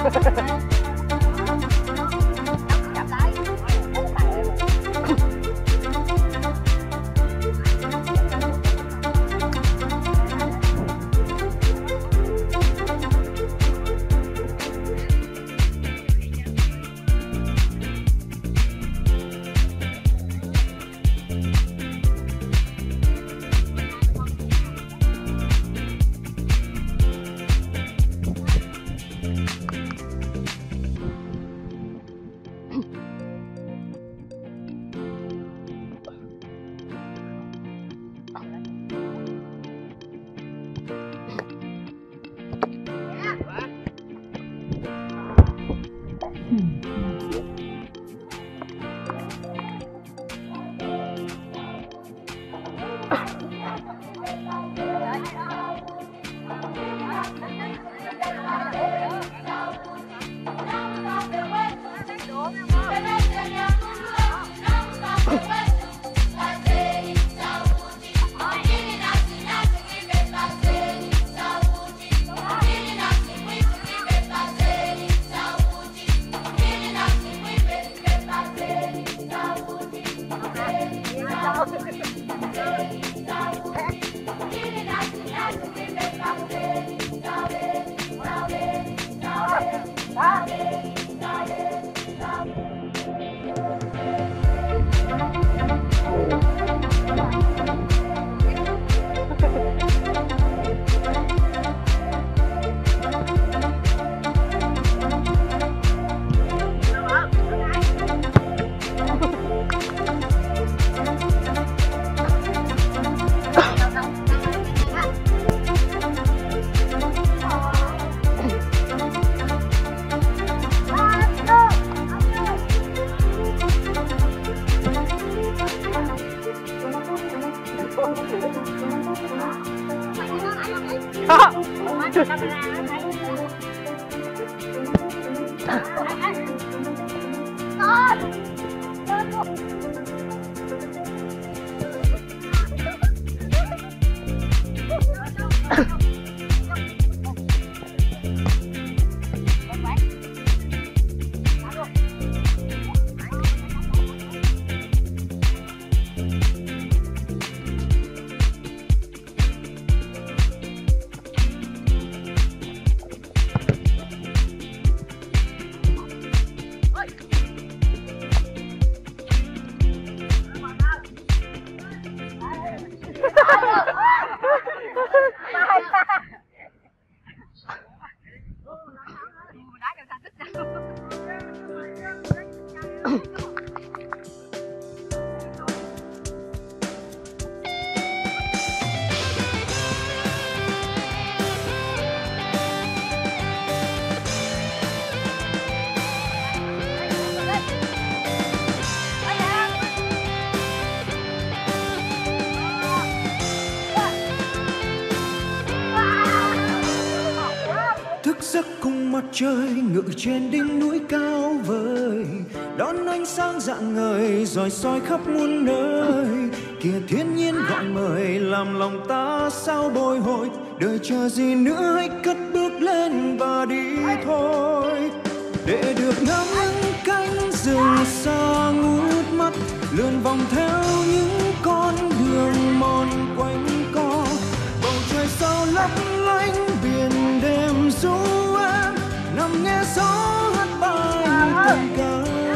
mặt trời ngự trên đỉnh núi cao vời, đón ánh sáng rạng ngời rọi soi khắp muôn nơi. Kìa thiên nhiên gọi mời làm lòng ta sao bồi hồi, đời chờ gì nữa hãy cất bước lên và đi thôi. Để được ngắm những cánh rừng xa ngút mắt, lượn vòng theo những con đường mòn quanh co. Bầu trời sao lấp lánh biển đêm ru em, nằm nghe gió hát bay tình ca.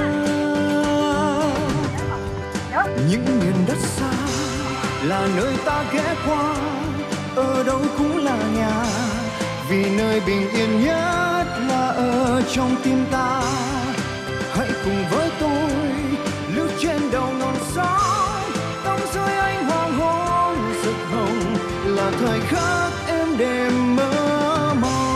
Những miền đất xa là nơi ta ghé qua, ở đâu cũng là nhà, vì nơi bình yên nhất là ở trong tim ta. Hãy cùng với tôi lướt trên đầu ngọn sóng, tắm dưới ánh hoàng hôn rực hồng, là thời khắc em đêm mơ mộng.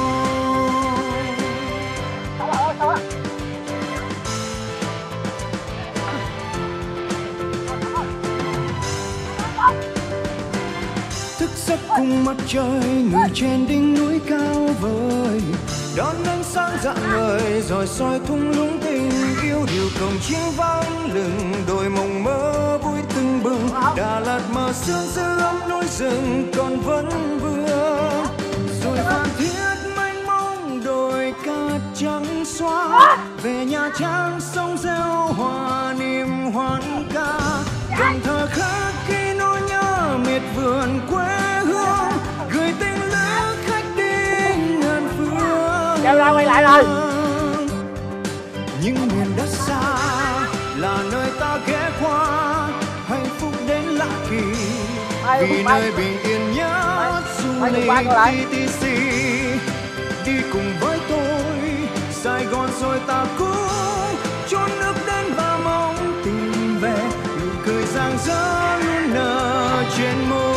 Thức giấc cùng mặt trời ngự trên đỉnh núi cao vời, đón ánh sáng rạng ngời rồi soi thung lũng tình yêu. Điều cổng chiêng vang lừng đôi mộng mơ vui tưng bừng, Đà Lạt mờ sương giữ ấm núi rừng còn vẫn vương. Rồi Phan Thiết mênh mông đồi cát trắng, Trang sông reo hòa niềm hoan ca. Cần Thơ khắc khi nỗi nhớ miệt vườn quê hương, gửi tình lữ khách đi ngàn phương. Kêu ra quay lại rồi. Những miền đất xa là nơi ta ghé qua, hạnh phúc đến lạ kỳ vì nơi bình yên nhất. Du lịch TTC đi cùng với tôi, Sài Gòn rồi ta cũng chốn nước đến và mong tìm về, nụ cười rạng rỡ luôn nở trên môi.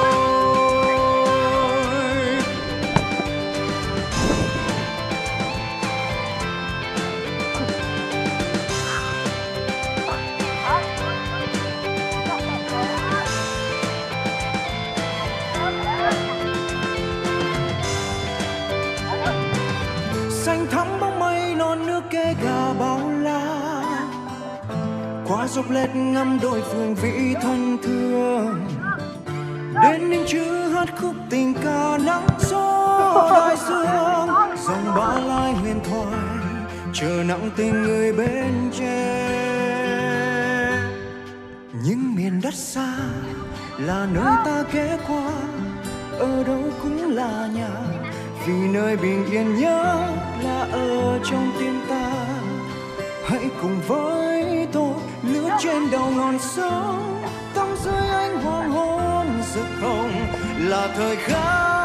Xanh thắm bóng mây non nước kê gà bao la, qua dốc lết ngắm đôi phường vĩ thân thương, đến ninh chữ hát khúc tình ca nắng gió đại dương. Dòng Ba Lai huyền thoại chờ nặng tình người bên trên. Những miền đất xa là nơi ta ghé qua, ở đâu cũng là nhà vì nơi bình yên nhất là ở trong tim ta. Hãy cùng với tôi lướt trên đầu ngọn sông, tắm dưới ánh hoàng hôn rực hồng là thời khắc.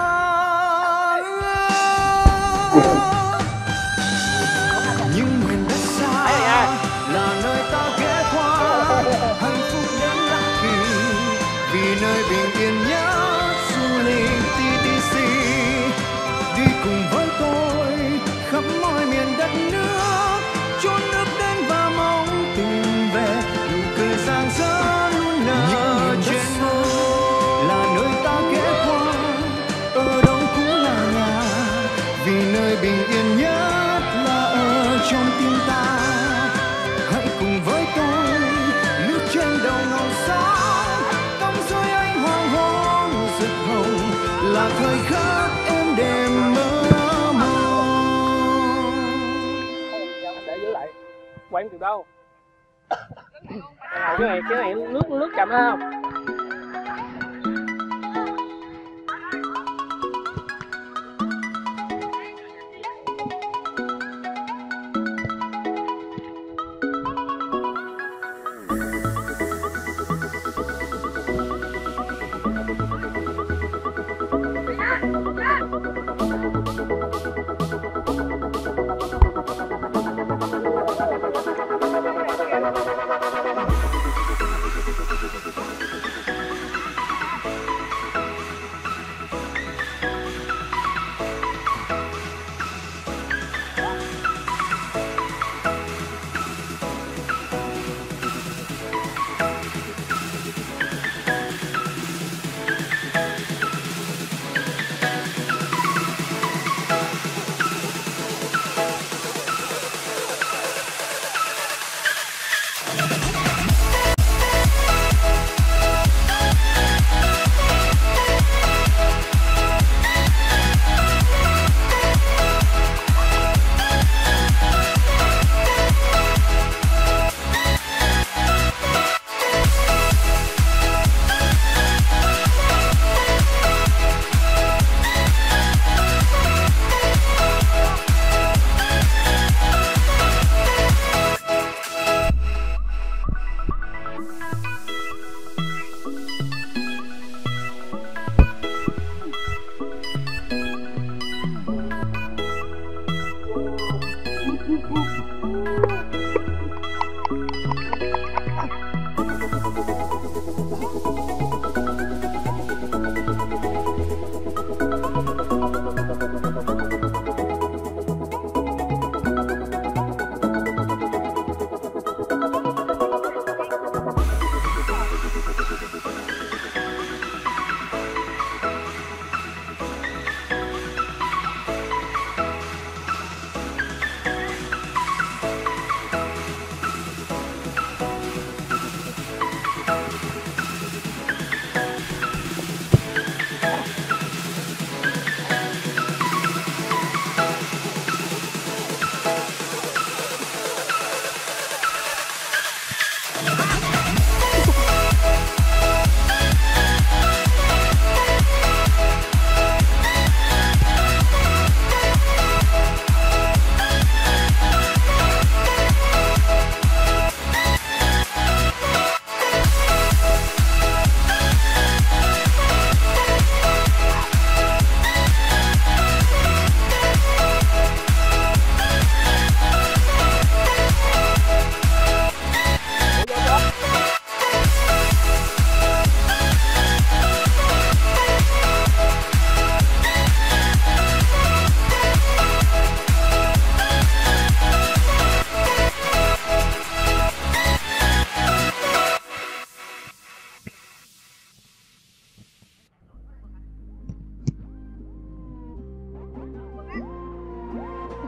Những miền đất xa là nơi ta ghé qua, hạnh phúc đến lạ kỳ vì nơi bình yên nhất. Du lịch TTC đi cùng với tôi khắp mọi miền đất nước, chốn nước đến và mong tìm về, nụ cười rạng rỡ luôn nở trên môi. Là nơi ta ghé qua, ở đâu cũng là nhà vì nơi bình yên nhất là ở trong tim ta. Hãy cùng với tôi lướt trên đầu ngọn sóng, tắm dưới ánh hoàng hôn rực hồng là thời khắc em đêm mơ mộng. Để giữ lại. Quay em từ đâu? Cái này nước chậm đó không?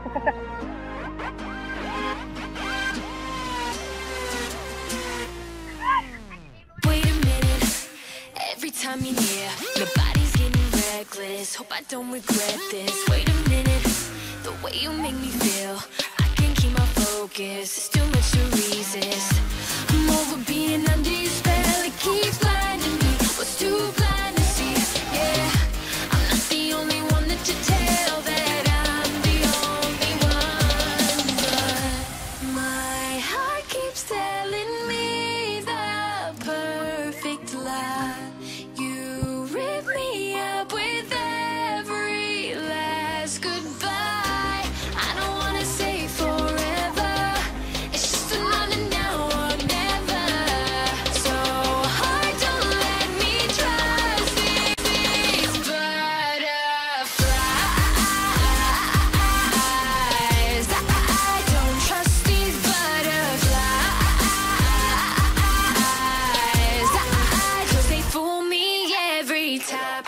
Wait a minute, every time you're near, your body's getting reckless. Hope I don't regret this. Wait a minute, the way you make me feel, I can't keep my focus. It's too much to resist. I'm over being under your spell. It keeps blinding me. Was too blind to see. Yeah, I'm not the only one that you tell that I'm the only one. But my heart keeps telling me the perfect lie. You rip me up with every last goodbye. I don't wanna say forever. It's just another now or never. So hard, don't let me trust these butterflies. I don't trust these butterflies. 'Cause they fool me every time.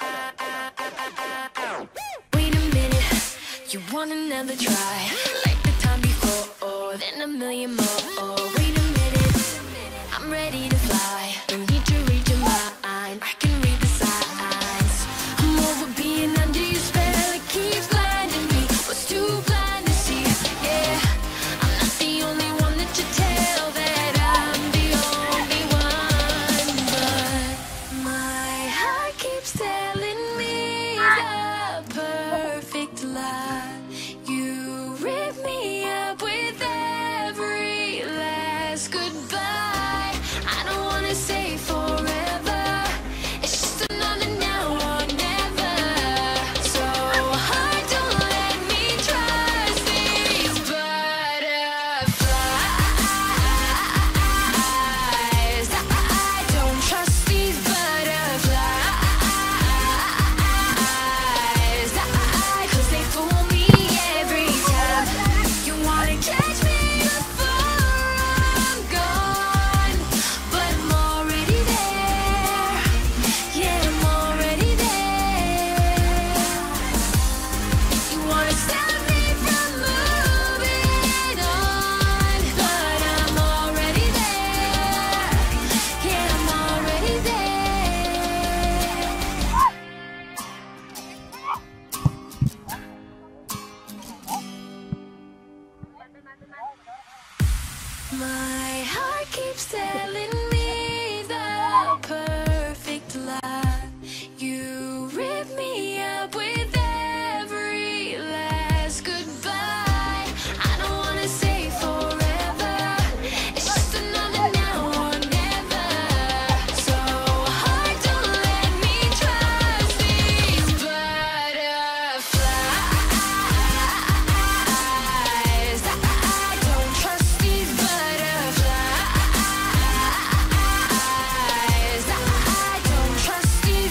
Wait a minute, you want another try? Like the time before, then a million more. Wait a minute, I'm ready to fly. Don't need to read your mind, I can read the signs. I'm over being under your spell. It keeps blinding me. Was too blind to see. Yeah, I'm not the only one that you tell that I'm the only one. But my heart keeps telling me the perfect lie. You rip me up with every last goodbye. I don't wanna say forever. It's just another now or never. So hard, don't let me trust these butterflies. I don't trust these butterflies. 'Cause they fool me every time. You wanna catch me before I'm gone, but I'm already there. Yeah, I'm already there. You wanna stop me from moving on, but I'm already there. Yeah, I'm already there. My heart keeps telling me the perfect lie. You rip me up with every last goodbye. I don't wanna say forever. It's just another now or never. So hard, don't let me trust these butterflies. I don't trust these butterflies. I don't trust these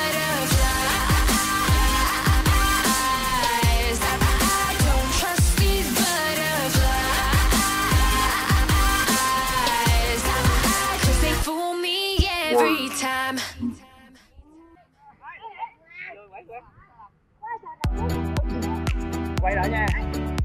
butterflies. I don't trust these butterflies. 'Cause they fool me every time. Quay lại nha.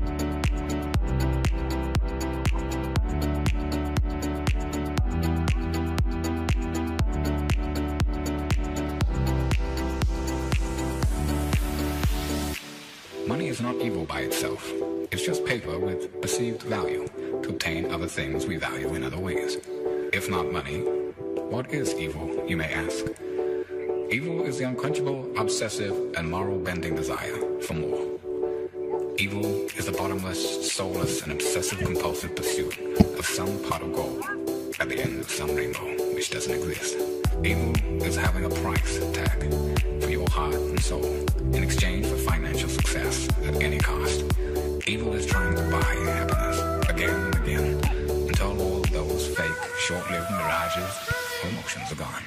Money is not evil by itself. It's just paper with perceived value to obtain other things we value in other ways. If not money, what is evil, you may ask? Evil is the unquenchable, obsessive, and moral-bending desire for more. Evil is the bottomless, soulless, and obsessive-compulsive pursuit of some pot of gold at the end of some rainbow which doesn't exist. Evil is having a price tag for your heart and soul in exchange for financial success at any cost. Evil is trying to buy happiness again and again until all of those fake, short-lived mirages or emotions are gone.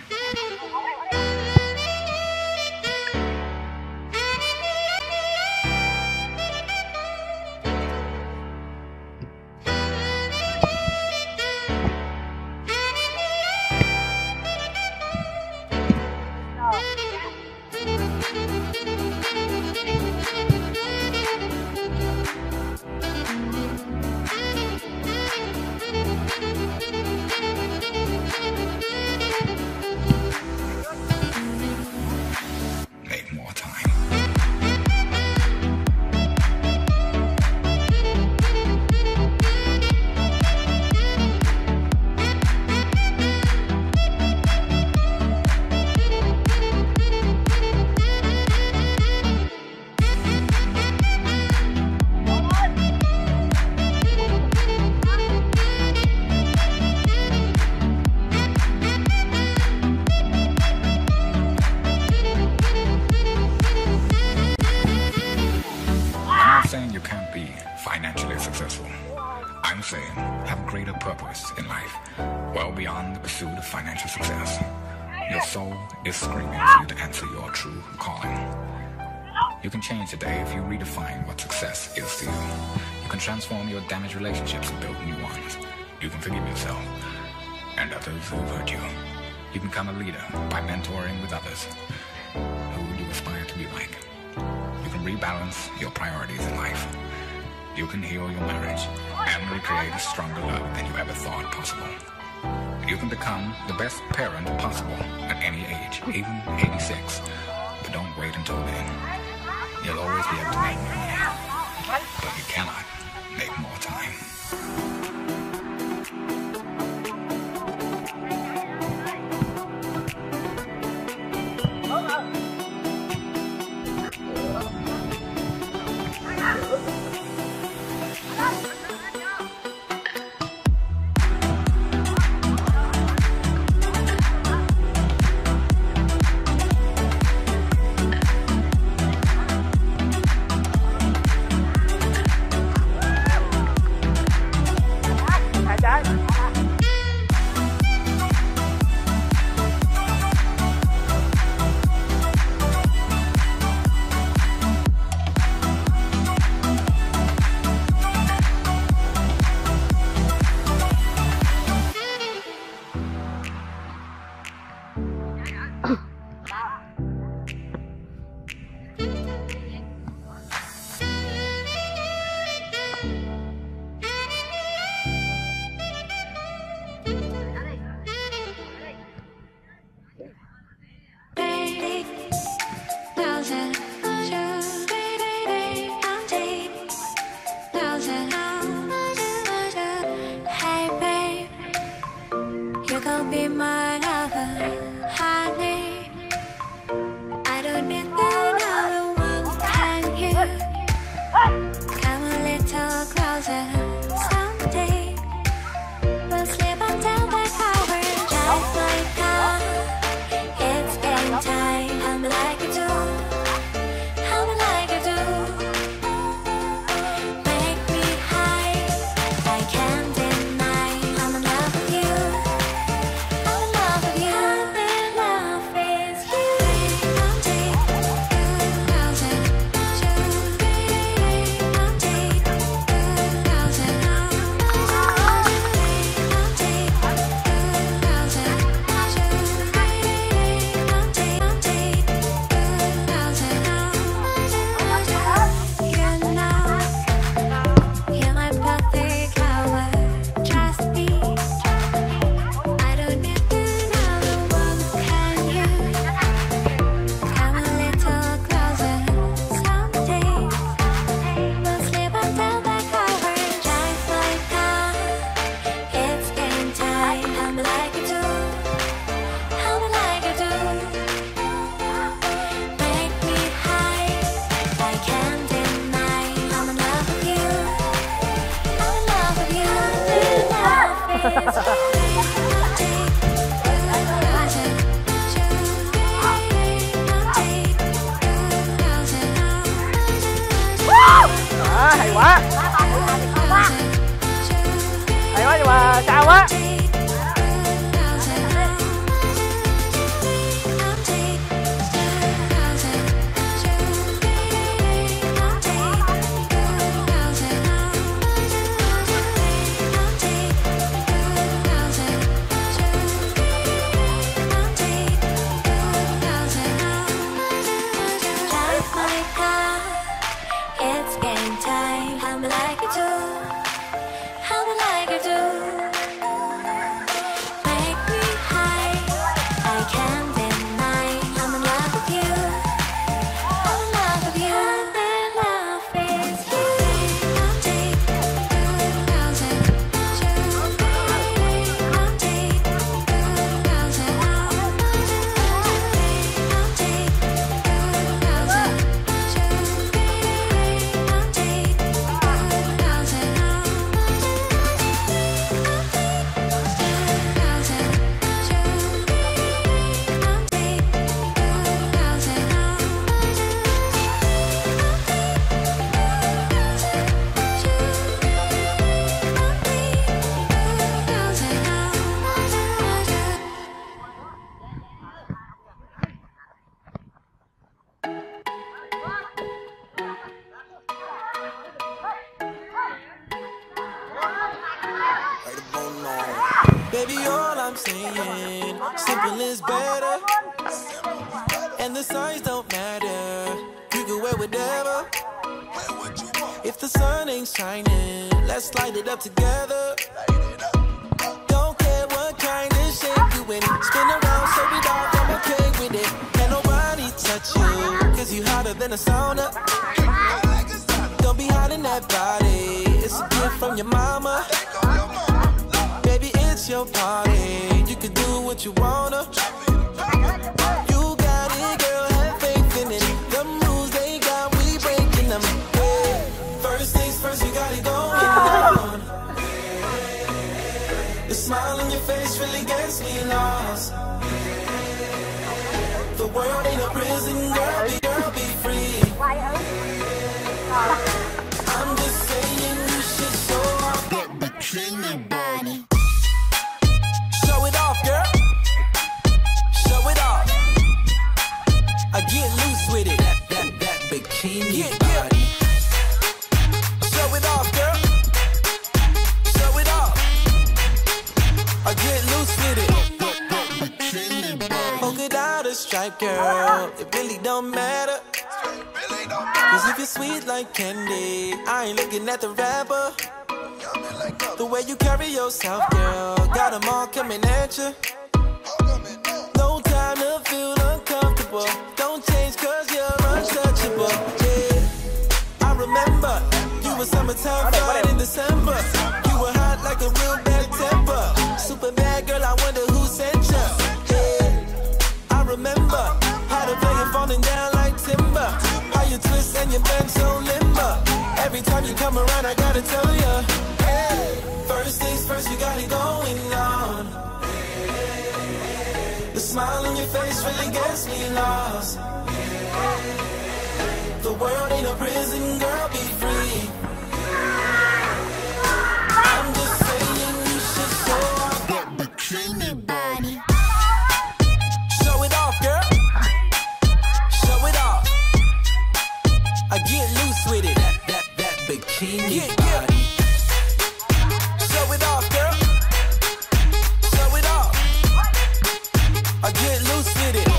purpose in life, well beyond the pursuit of financial success. Your soul is screaming for you to answer your true calling. You can change today if you redefine what success is to you. You can transform your damaged relationships and build new ones. You can forgive yourself and others who hurt you. You can become a leader by mentoring with others who you aspire to be like. You can rebalance your priorities in life. You can heal your marriage and recreate a stronger love than you ever thought possible. You can become the best parent possible at any age, even 86. But don't wait until then. You'll always be able to make more money, but you cannot make more time. Hay quá. Hay quá nhưng mà cao quá. Baby, all I'm saying, simple is better. And the signs don't matter. You can wear whatever. If the sun ain't shining, let's light it up together. Don't care what kind of shape you in. Spin around, so we all I'm okay with it. Can't nobody touch you, cause you hotter than a sauna. Don't be hiding that body, it's a gift from your mama. Baby, it's your party, you can do what you wanna. You got it, girl, have faith in it. The moves they got, we breaking them. Yeah. First things first, you got it going on. The smile on your face really gets me lost. The world ain't a prison, girl, be free. I'm just saying you should show off that bikini body. Show it off, girl. Show it off. I get loose with it. That bikini body. Show it off, girl. Show it off. I get loose with it. Polka dot or stripe, girl. It really don't matter. Cause if you're sweet like candy, I ain't looking at the rapper. The way you carry yourself, girl, got them all coming at you. No time to feel uncomfortable. Don't change cause you're untouchable. Yeah, I remember you were summertime fine in December. You were hot like a real bad temper. Super bad girl, I wonder who sent you. Yeah, I remember how to play it falling down like timber. How you twist and you bend so limber. Every time you come around, I gotta tell ya. Hey, first things first, you got it going on. The smile on your face really gets me lost. The world ain't a prison, girl, be free. I'm just saying you should show off that bikini body. Show it off, girl. Show it off. I get loose with it. That bikini body. Show it off, girl. Show it off. I get loose with it.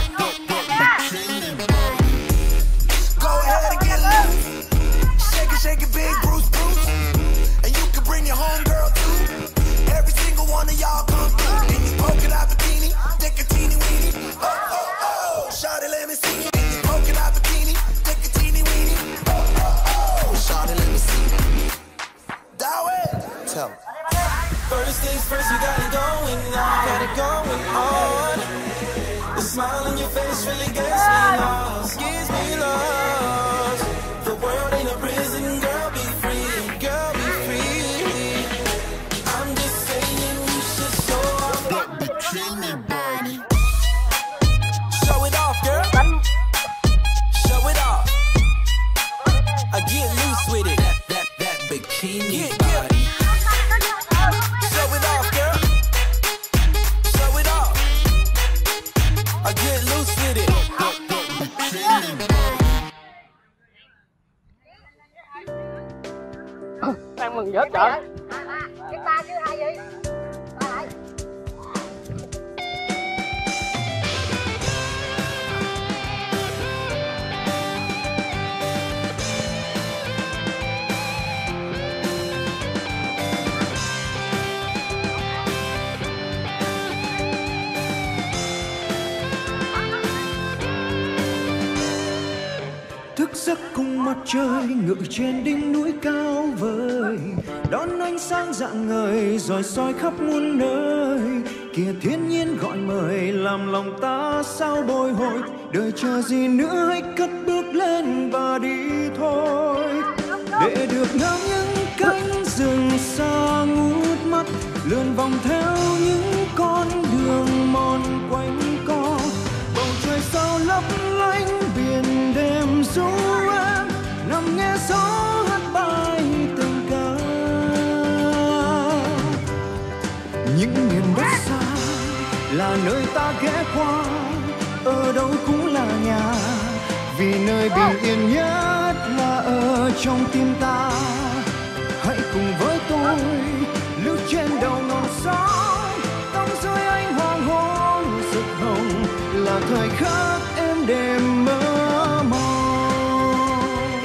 Go ahead and get loose. Shake it, big Bruce. And you can bring your homegirl too. Every single one of y'all come through. In your polka dot bikini, take a teeny weeny. Oh, oh, oh, shawty, let me see. In your polka dot bikini, take a teeny weeny. Oh, oh, oh, shawty, let me see. Dow it. Tell me. First things first, you got it going on. Got it going on. The smile on your face really gets me lost. Gives me lost. The world ain't a prison, girl, be free. Girl, be free. I'm just saying you should show off that bikini body. Show it off, girl. Show it off. I get loose with it. That bikini body. Show it off, girl. Show it off. I get loose with it. That bikini body. Đang mừng vớt trời. Cái ba chứ hai gì? Ba lại. Thức giấc cùng mặt trời ngự trên đỉnh núi cao vời, đón ánh sáng rạng ngời rồi soi khắp muôn nơi. Kìa thiên nhiên gọi mời làm lòng ta sao bồi hồi, đời chờ gì nữa hãy cất bước lên và đi thôi. Để được ngắm những cánh rừng xa ngút mắt, lượn vòng theo những con đường mòn quanh co. Bầu trời sao lấp lánh biển đêm ru em, nằm nghe gió hát bay tình ca. Những miền đất xa là nơi ta ghé qua, ở đâu cũng là nhà, vì nơi bình yên nhất là ở trong tim ta. Hãy cùng với tôi lướt trên đầu ngọn sóng, khắc êm đềm mơ mộng.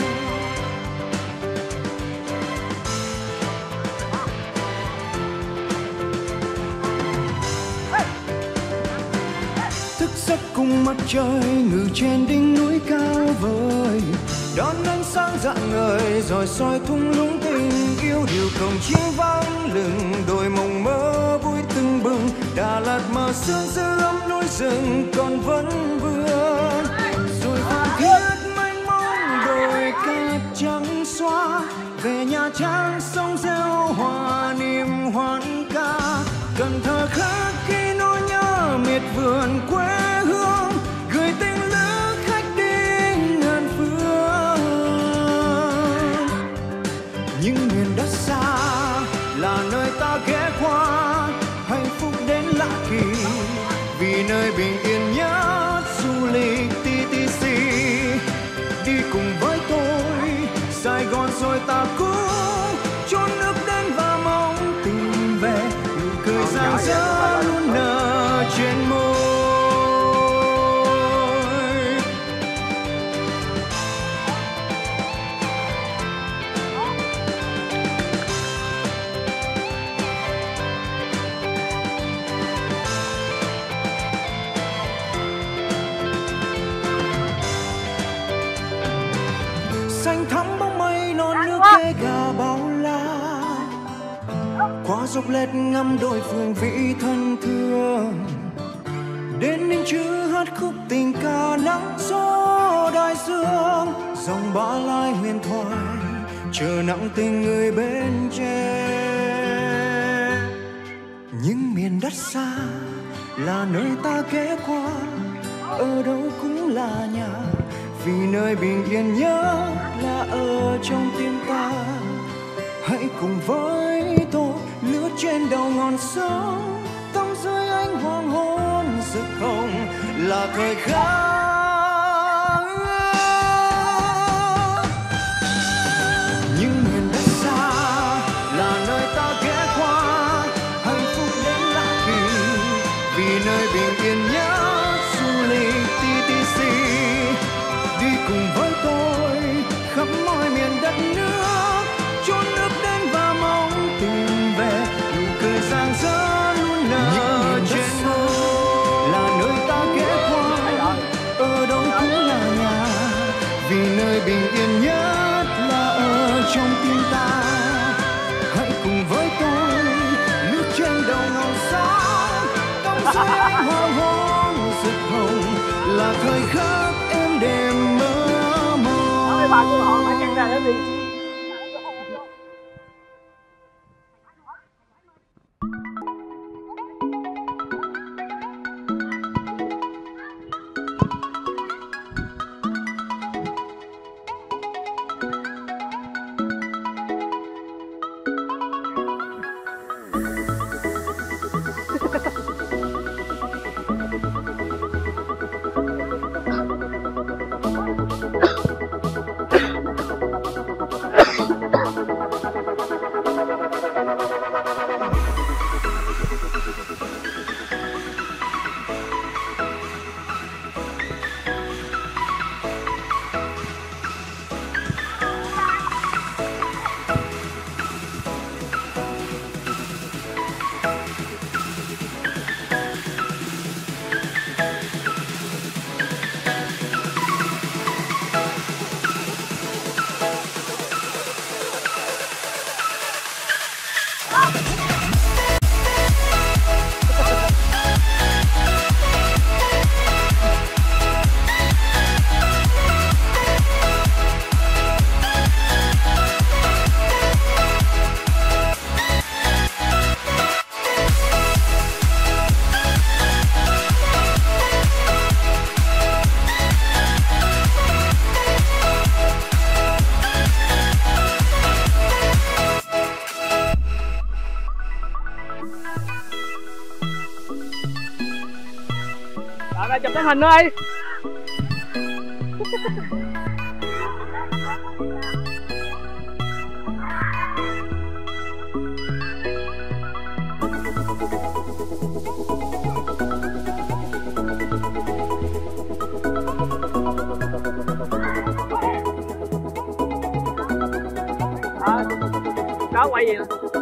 Thức giấc cùng mặt trời ngự trên đỉnh núi cao vời, đón ánh sáng rạng ngời rồi soi thung lũng tình yêu. Điều cổng chiêng vang lừng đôi mộng mơ vui tưng bừng. Đà Lạt mờ sương giữ ấm núi rừng còn vẫn vương, rồi vàng thiết mênh mông đồi cát trắng xóa. Về Nha Trang sông reo hòa niềm hoan ca, cần thơ khắc khi nỗi nhớ miệt vườn quê hương, gửi tình lữ khách đi ngàn phương. Những miền đất xa là nơi ta ghé qua, hạnh phúc đến lạ kỳ vì nơi bình yên nhất. Du lịch TTC đi cùng với tôi, Sài Gòn rồi ta cũng chốn nước đến và mong tìm về. Nụ cười rạng rỡ luôn nở trên môi. Xanh thắm bóng mây non nước ghé gà bao la, qua dốc lết ngắm đôi phường vĩ thân thương. Đến Ninh Chữ hát khúc tình ca nắng gió đại dương, dòng Ba Lai huyền thoại chờ nặng tình người bên trên. Những miền đất xa là nơi ta ghé qua, ở đâu cũng là nhà vì nơi bình yên nhất là ở trong tim ta. Hãy cùng với tôi lướt trên đầu ngọn sông, tắm dưới ánh hoàng hôn rực hồng là thời khắc. Những miền đất xa là nơi ta ghé qua, hạnh phúc đến lạ kỳ vì nơi bình yên nhất. Du lịch TTC đi cùng với tôi khắp mọi miền đất nước, chốn nước đến và mong tìm về. Nụ cười rạng rỡ luôn nở trên môi, là nơi ta ghé qua, ở đâu cũng là nhà vì nơi bình yên nhất là ở trong tim ta. Hãy cùng với tôi lướt trên đầu ngọn sóng, tắm dưới ánh hoàng hôn rực hồng là thời khắc êm đềm mơ mộng. Bà của họ phải căng ra để đi. Ra chụp tấm hình ơi. đó quay gì nè.